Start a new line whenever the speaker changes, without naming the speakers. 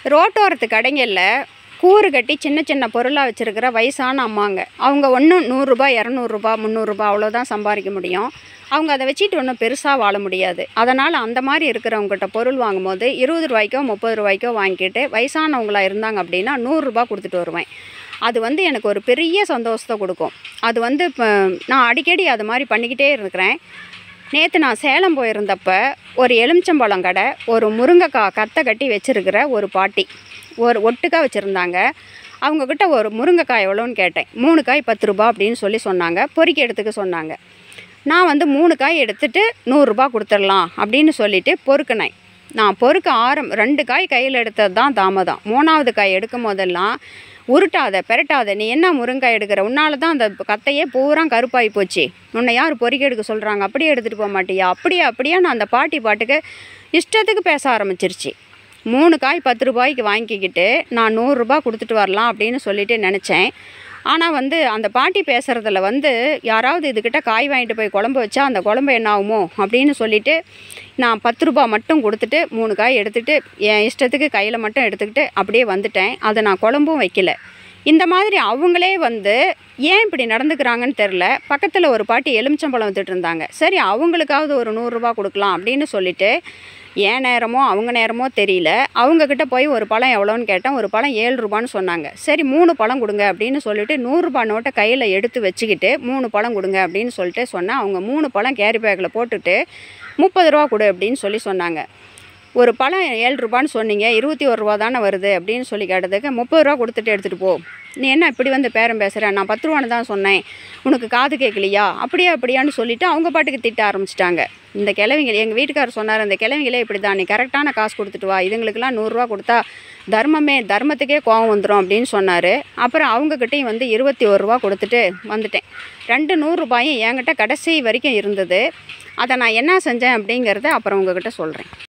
ரோட்டோரத்து கடைங்களில் கூறு கட்டி சின்ன சின்ன பொருளாக வச்சுருக்கிற வயசான அம்மாங்க. அவங்க ஒன்றும் 100 ரூபாய் 200 ரூபாய் 300 ரூபாய் அவ்வளோதான் சம்பாதிக்க முடியும். அவங்க அதை வச்சுட்டு ஒன்றும் பெருசாக வாழ முடியாது. அதனால் அந்த மாதிரி இருக்கிறவங்ககிட்ட பொருள் வாங்கும்போது 20 ரூபாய்க்கோ 30 ரூபாய்க்கோ வாங்கிட்டு வயசானவங்களாக இருந்தாங்க அப்படின்னா 100 ரூபாய் கொடுத்துட்டு வருவேன். அது எனக்கு ஒரு பெரிய சந்தோஷத்தை கொடுக்கும். அது இப்போ நான் அடிக்கடி அது மாதிரி பண்ணிக்கிட்டே இருக்கிறேன். நேற்று நான் சேலம் போயிருந்தப்ப ஒரு எலுமிச்சம்பழம் கடை, ஒரு முருங்கைக்காய் கத்தை கட்டி வச்சுருக்கிற ஒரு பாட்டி ஒரு ஒட்டுக்காய் வச்சுருந்தாங்க. அவங்கக்கிட்ட ஒரு முருங்கைக்காய் எவ்வளோன்னு கேட்டேன். 3 காய் 10 ரூபா அப்படின்னு சொன்னாங்க. பொறுக்கி எடுத்துக்க சொன்னாங்க. நான் 3 காய் எடுத்துகிட்டு 100 ரூபா கொடுத்துடலாம் அப்படின்னு சொல்லிவிட்டு பொறுக்கினேன். நான் பொறுக்க 2 காய் கையில் எடுத்தது தான் தாமதம். 3வது காய் எடுக்கும் போதெல்லாம் உருட்டாத பெரட்டாத, நீ என்ன முருங்காய் எடுக்கிற, உன்னால தான் அந்த கத்தையே பூரா கருப்பாகி போச்சு, உன்னை யார் பொறுக்கி எடுக்க சொல்கிறாங்க, அப்படியே எடுத்துகிட்டு போக மாட்டியா, அப்படியே நான் அந்த பாட்டி பாட்டுக்கு இஷ்டத்துக்கு பேச ஆரம்பிச்சிருச்சு. 3 காய் 10 ரூபாய்க்கு வாங்கிக்கிட்டு நான் 100 ரூபா கொடுத்துட்டு வரலாம் அப்படின்னு சொல்லிட்டு நினச்சேன். ஆனால் அந்த பாட்டி பேசுகிறதுல யாராவது இதுக்கிட்ட காய் வாங்கிட்டு போய் குழம்பு வச்சா அந்த குழம்பு என்ன ஆகுமோ அப்படின்னு சொல்லிவிட்டு நான் 10 ரூபா மட்டும் கொடுத்துட்டு 3 காய் எடுத்துகிட்டு என் இஷ்டத்துக்கு கையில் மட்டும் எடுத்துக்கிட்டு அப்படியே வந்துட்டேன். அதை நான் குழம்பும் வைக்கல. இந்த மாதிரி அவங்களே ஏன் இப்படி நடந்துக்கிறாங்கன்னு தெரில. பக்கத்தில் ஒரு பாட்டி எலுமிச்சம்பழம் வித்துட்டு இருந்தாங்க. சரி, அவங்களுக்காவது ஒரு 100 ரூபா கொடுக்கலாம் அப்படின்னு சொல்லிவிட்டு ஏன் நேரமோ அவங்க நேரமோ தெரியல, அவங்கக்கிட்ட போய் ஒரு பழம் எவ்வளோன்னு கேட்டேன். ஒரு பழம் 7 ரூபான்னு சொன்னாங்க. சரி 3 பழம் கொடுங்க அப்படின்னு சொல்லிட்டு 100 ரூபா நோட்டை கையில் எடுத்து வச்சுக்கிட்டு 3 பழம் கொடுங்க அப்படின்னு சொல்லிட்டு சொன்னேன். அவங்க 3 பழம் கேரி பேக்கில் போட்டுட்டு 30 ரூபா கொடு அப்படின்னு சொன்னாங்க. ஒரு பழம் 7 ரூபான்னு சொன்னீங்க, 21 ரூபா தானே வருது அப்படின்னு சொல்லி கேட்டதுக்கு 30 ரூபா கொடுத்துட்டு எடுத்துகிட்டு போ, நீ என்ன இப்படி பேரம் பேசுகிறேன், நான் 10 ரூபான்னு தான் சொன்னேன், உனக்கு காது கேட்கலையா, அப்படியான்னு சொல்லிவிட்டு அவங்க பாட்டுக்கு திட்ட ஆரம்பிச்சிட்டாங்க. இந்த கிழவிங்க, எங்கள் வீட்டுக்காரர் சொன்னார், இந்த கிழவிங்களே இப்படி தான், நீ கரெக்டான காசு கொடுத்துட்டு வா, இதுங்களுக்கெல்லாம் 100 ரூபா கொடுத்தா தர்மத்துக்கே கோவம் வந்துடும் அப்படின்னு சொன்னார். அப்புறம் அவங்கக்கிட்டையும் 21 ரூபா கொடுத்துட்டு வந்துட்டேன். 2 100 ரூபாயும் என்கிட்ட கடைசி வரைக்கும் இருந்தது. அதை நான் என்ன செஞ்சேன் அப்படிங்கிறத அப்புறம் உங்ககிட்ட சொல்கிறேன்.